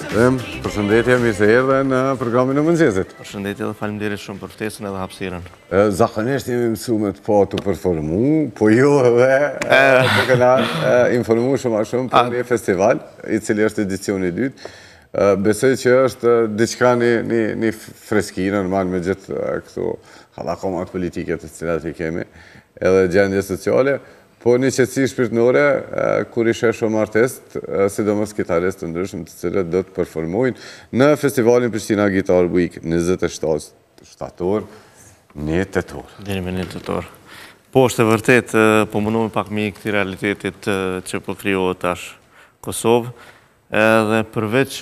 Përshëndetje, mirë se erdhe në programin e mëngjesit. Përshëndetje dhe faleminderit shumë për ftesën edhe hapësirën. Zakonisht jemi mësuar të po të përformu, po jo edhe të kena informu shumë a shumë për një festival, i cili është edicioni 2. Besoj që është diçka një freski, normal me gjithë këto hallakomat politike të cilat i kemi, edhe gjendje sociale, po një qetësi shpirtënore, kur i sheh shumë artist, sidomos kitarist të ndryshëm të cilët do të performojnë në festivalin Prishtina Guitar Week 27 shtator, 1 tetor. Deri me 1 tetor. Po, është e vërtet, po mundohemi pak me këtij realitetit që po krijohet tash Kosovë, edhe përveç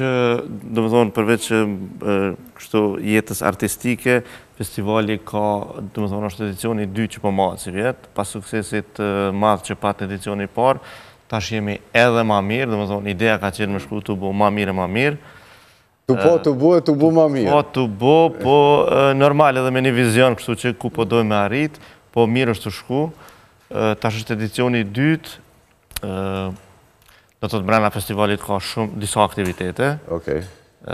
kështu jetës artistike, festivali ka, është edicioni 2 që po mahet si vjet, pas suksesit madh që pat edicioni i parë, tash jemi edhe ma mirë, ideja ka qenë me shku të bu ma mirë e ma mirë. Të bu ma mirë. Po, të bu, po normal edhe me një vizion, kështu që ku po dojmë me arrit, po mirë është të shku. Tash është edicioni 2, do të brenda festivalit ka shumë disa aktivitete. Okej.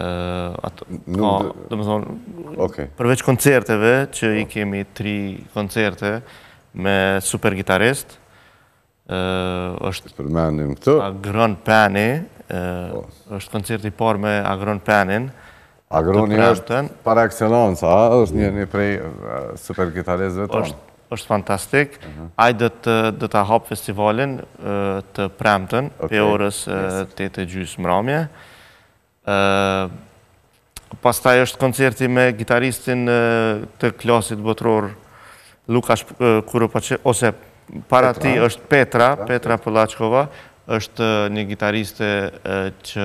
Përveç koncerteve, që i kemi 3 koncerte me super gitarist, është përmendim këtu. Agron Pani, është koncerti parë me Agron Panin. Agroni është par excellence, është një prej super gitaristëve tonë. është fantastik. Ai do ta hap festivalin të premten, pe orës 8:30 mramje. Pastaj është koncerti me gitaristin të klasit botror Lukash Kuropaçev, ose para ti është Petra Pollaçkova, është një gitariste që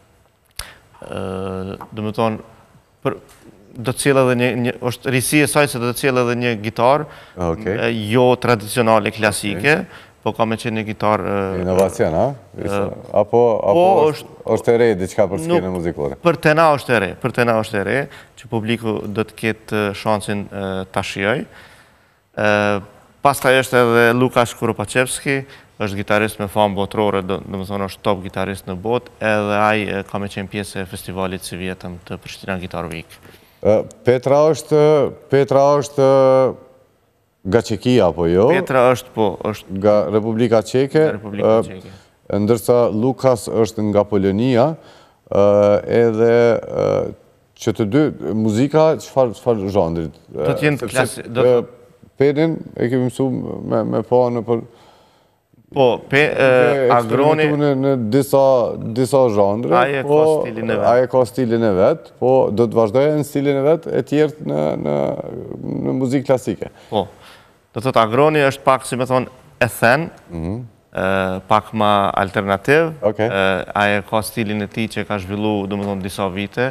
do të cilë edhe një, është risi e saj se do të cilë edhe një gitar, jo tradicionale, klasike, po ka me qenë një gitar... Inovacion, a? Apo është e re, diçka për skenën muzikore? Për tena është e re, që publiku do të ketë shansin të shijoj. Pastaj është edhe Lukash Kuropaçevski, është gitarist me famë botrore, do më thonë është top gitarist në botë, edhe ai ka me qenë pjesë e festivalit si vjetëm të Prishtina Guitar Week. Petra është nga Çekia, apo jo? Petra është, nga Republika Çeke, ndërsa Lukas është nga Polonia, edhe që të dy, muzika, çfarë zhandrit? Do t'jenë klasik... Penin e kemi mësu me pa në për... Po, Agroni... në disa zhandre, aje ka stilin e vetë. Aje ka stilin e vetë, po do të vazhdojë në stilin e vetë e tjertë në muzikë klasike. Po, do të Agroni është pak, si me thonë, ethen, pak ma alternativ, aje ka stilin e ti që ka zhvillu, do me thonë, disa vite,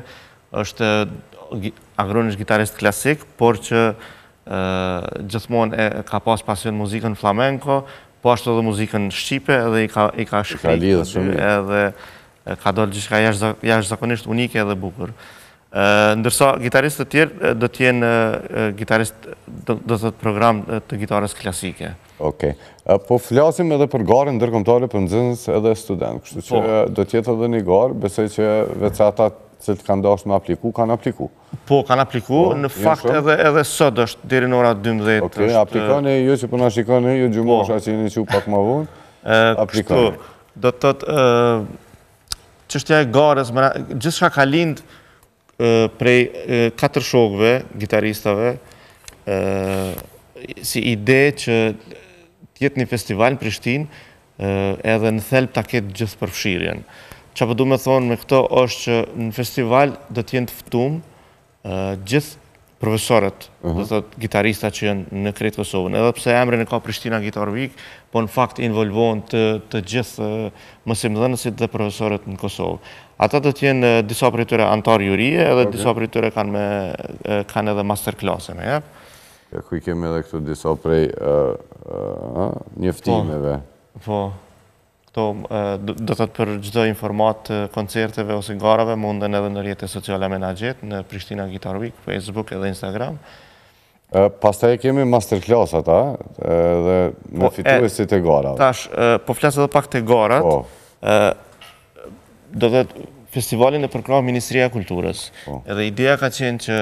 Agroni është gitarist klasik, por që gjithmonë ka pas pasion muzikën flamenko, po ashtu edhe muzikën shqipe, edhe i ka shkrit, edhe ka dollë gjithka jashtëzakonisht unike edhe bukur. Ndërsa gitaristë të tjerë do t'jenë gitarist, do të të program të gitarës klasike. Okej. Po flasim edhe për garën ndërkombëtare për nxënës edhe student, kështu që do t'jetë edhe një garë, besoj që veç ata që të kanë dashur me apliku, kanë apliku. Po, kanë apliku, në fakt edhe sot është deri në ora 12. Okej, aplikoni, ju që po na shikoni, ju gjumosha që jeni që pak më vonë, aplikoni. Do të thotë, çështja e garës, gjithçka ka lind prej 4 shokëve, gitaristave, si ide që t'jetë një festival në Prishtinë, edhe në thelb ta ketë gjithë përfshirjen. Qa po du me thonë me këto është që në festival do t'jenë të ftum gjithë profesorët, do thotë gitarista që jenë në krejtë Kosovën. Edhe pse emrin e ka Prishtina Guitar Week, po në fakt involvohen të gjithë mësimdhënësit dhe profesorët në Kosovë. Ata do t'jenë disa për tyre antar jurie, edhe disa për tyre kanë edhe masterclass-e me jep. Ku i kemi edhe këtu disa prej njëftimeve. Po. Do të të për gjithdo informat koncerteve ose garave, munden edhe në rrjetet sociale menaxhet, në Prishtina Guitar Week, Facebook edhe Instagram. Pastaj kemi masterclass ata, dhe me fituesit e garave. Tash, po flasë edhe pak të garat, do të festivalin e përkrah Ministria e Kulturës. Edhe ideja ka qenë që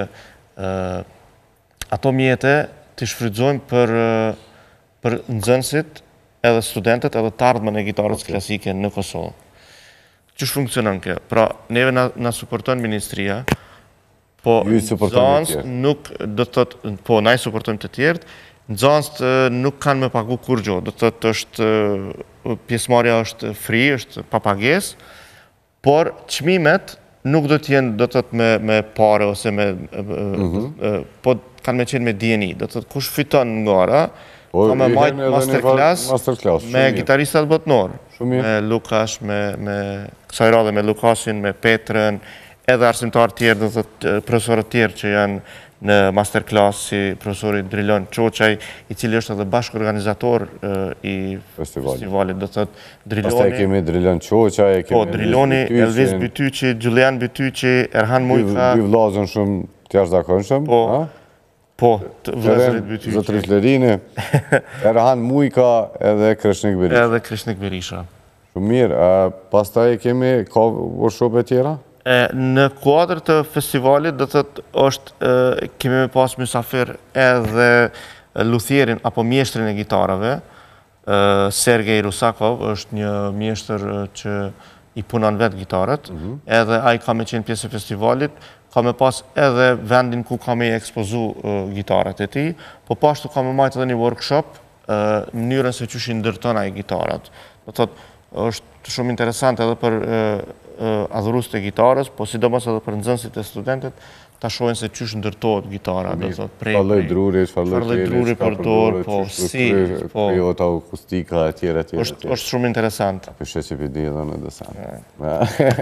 ato mjete të shfrytëzojmë për nxënësit edhe studentët edhe të ardhmen e gitarës klasike në Kosovë. Qësh funksionon kjo? Pra, neve na suporton Ministria, po nxënës nuk do të thotë, po na i suportojmë të tjerët, nxënësit nuk kanë me pagu kur gjo, do të thotë është pjesëmarrja është free, është pa pagesë, por çmimet nuk do të jenë do të thotë me pare ose me po kanë me qenë me DNI, do të thotë kush fiton ngara, ka me majtë masterclass me gitaristat botënor, me Lukash, me kësaj radhe me Lukasin, me Petrën, edhe arsimtar tjerë, do të thotë profesorët tjerë që janë në masterclass, si profesori Drilon Qoqaj, i cili është edhe bashkë organizator i festivalit, do të thotë Driloni. Pastaj kemi Drilon Qoqaj, po, Driloni, Elvis Bytyqi, Gjulian Bytyqi, Erhan Mujka. Dy vllazën shumë të jashtëzakonshëm. Po, vëllezërit Bytyqi. Zotërit Lerini, Erhan Mujka edhe Krishnik Berisha. Edhe Krishnik Berisha. Shumë mirë. Pastaj kemi ka workshope tjera? Në kuadër të festivalit, do të thotë kemi me pas mysafir edhe luthierin apo mjeshtrin e gitarave. Sergej Rusakov është një mjeshtër që i punon vetë gitarët, edhe ai ka me qenë pjesë e festivalit, ka me pas edhe vendin ku ka me ekspozu gitarët e tij, po pashtu ka me majtë edhe një workshop mënyrën se qysh i ndërton ai gitarat. Do të thotë është shumë interesant edhe për adhurues të gitarës, po sidomos edhe për nxënësit e studentët, ta shohin se qysh ndërtohet gitara, do të thotë prej lloj druri, çfarë druri përdor, po si, po ato akustika e tjera. Është shumë interesant. Po sheqë për dhe në dësan.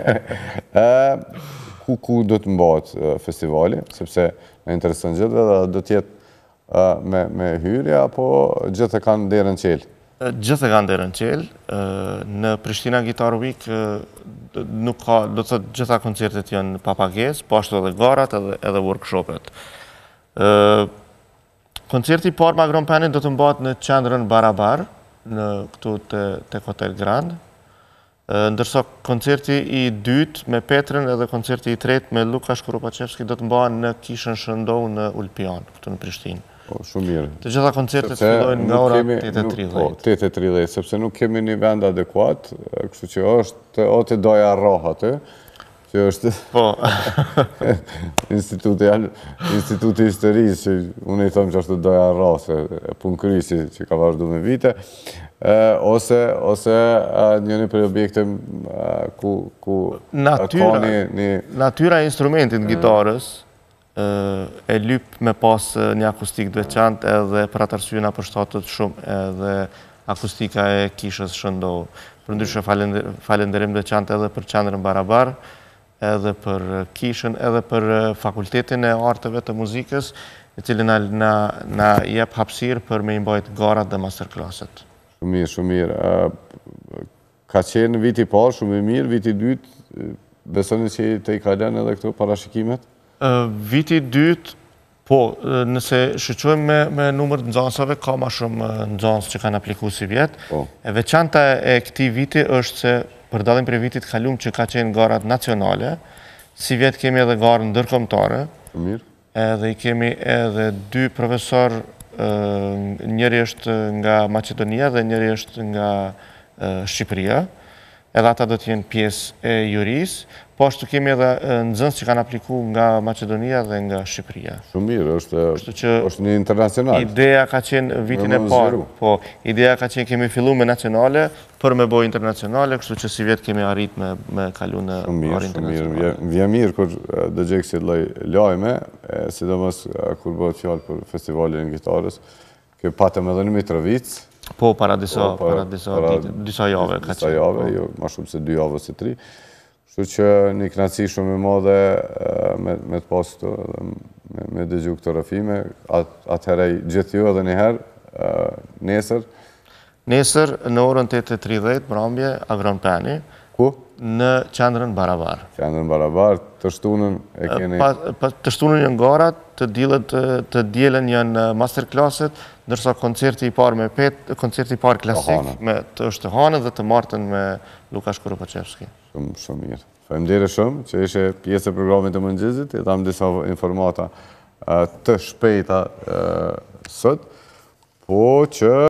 Ku do të mbahet festivali, sepse më intereson gjithë dhe do të jetë me hyrje apo gjithë e kanë derën qelë? Gjithë e kanë derën qelë. Në Prishtina Guitar Week nuk ka, do të thotë gjitha koncertet janë pa pagesë, po ashtu edhe garat edhe workshopet. Koncerti i parë me Agron Penin do të mbahet në qendrën Barabar, në këtu te Hotel Grand. Ndërsa koncerti i dytë me Petrën edhe koncerti i tretë me Lukash Kuropacevski do të mbahen në Kishën Shëndou në Ulpian, këtu në Prishtinë. Shumë mirë. Të gjitha koncertet fillojnë nga ora 8:30. 8:30, sepse nuk kemi një vend adekuat, kështu që është o të doja rrah aty, që është Instituti Historisë, që unë i thëmë që është doja rrah, se punë krysi që ka vazhdu me vite, ose njëni për objekte ku ka natyra e instrumentit gitarës, e lyp me pas një akustik të veçantë edhe për atë arsye na përshtatet shumë edhe akustika e Kishës Shëndou. Përndryshe falenderim të veçantë edhe për qendrën Barabar, edhe për Kishën, edhe për Fakultetin e Arteve të Muzikës, i cili na jep hapësirë për me i mbajt garat dhe masterclasset. Shumë mirë. Ka qenë viti parë shumë i mirë, viti dytë, besoni që të i kalen edhe këto parashikimet? Viti dytë, po, nëse shqyqojmë me numër të nxënësave, ka ma shumë nxënës që kanë apliku si vjetë. E veçanta e këtij viti është se për dallim prej vitit kalum që ka qenë garat nacionale, si vjetë kemi edhe garë ndërkombëtare, edhe i kemi edhe 2 profesor, njëri është nga Maqedonia dhe njëri është nga Shqipëria, edhe ata do t'jenë pjesë e jurisë, po ashtu kemi edhe nxënës që kanë apliku nga Maqedonia dhe nga Shqipëria. Shumë mirë, është një internacional. Ideja ka qenë vitin e parë, po, ideja ka qenë kemi fillu me nacionale, për me bojë internacionale, kështu që si vjetë kemi arrit me kalu në orë internacionale. Shumë mirë, vje mirë kur dëgjek si lloj lajme, sidomos kur bëhet fjalë për festivalin e gitarës, që patëm edhe në Mitrovic. Po, para disa jave. Disa jave, jo, ma shumë se 2 jave ose 3. Kështu që një kënaqësi shumë e madhe me të pas këto, me dëgju këto rrëfime, atëherë gjithë ju edhe njëherë, nesër. Nesër, në orën 8:30, mbrëmje, Agron Peni. Ku? Në qendrën Barabar. Qendrën Barabar, të shtunën e keni... Të shtunën janë garat, të dielën janë masterclasset, ndërsa koncerti i parë me koncerti i parë klasik, është të hanën dhe të martën me Lukash Kuropacevski. Shumë mirë. Faleminderit shumë që ishe pjesë e programit të mëngjesit, i dham disa informata të shpejta sot, po që